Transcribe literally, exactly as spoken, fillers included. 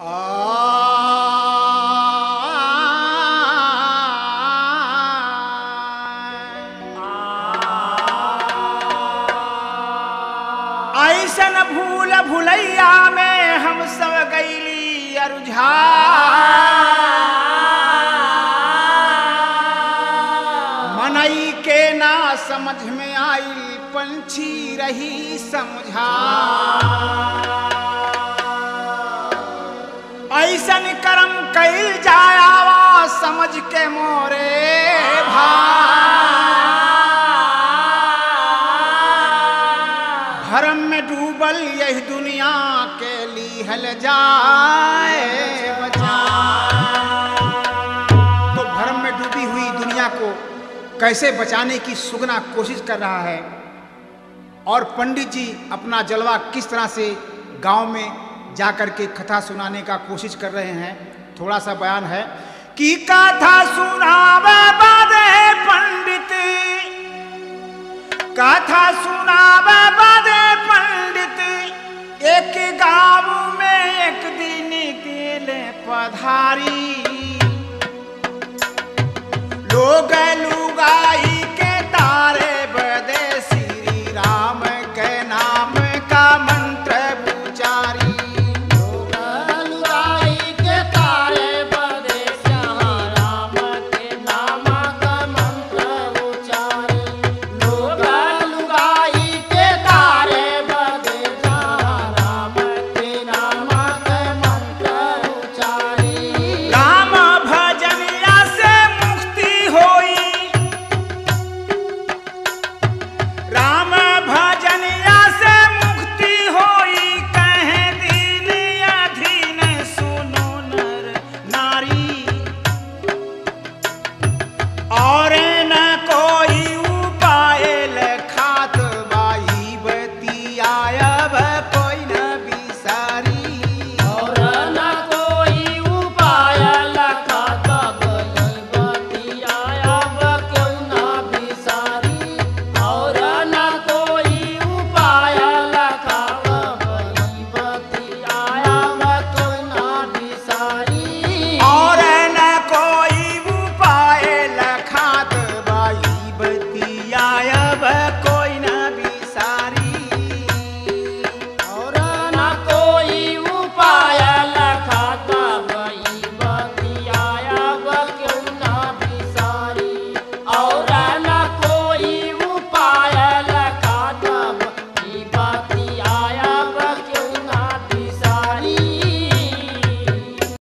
ऐसन भूल भुलैया में हम सब गईली अरुझा मनई के ना समझ में आई पंछी रही समझा ऐसन कर्म कईल जायावा समझ के मोरे भरम में डूबल यही दुनिया के लिहल जाए बचा। तो भरम में डूबी हुई दुनिया को कैसे बचाने की सुगना कोशिश कर रहा है और पंडित जी अपना जलवा किस तरह से गांव में जाकर के कथा सुनाने का कोशिश कर रहे हैं। थोड़ा सा बयान है कि कथा सुनावे बादे पंडित, कथा सुनावे बादे पंडित, एक गांव में एक दिन गेले पधारे।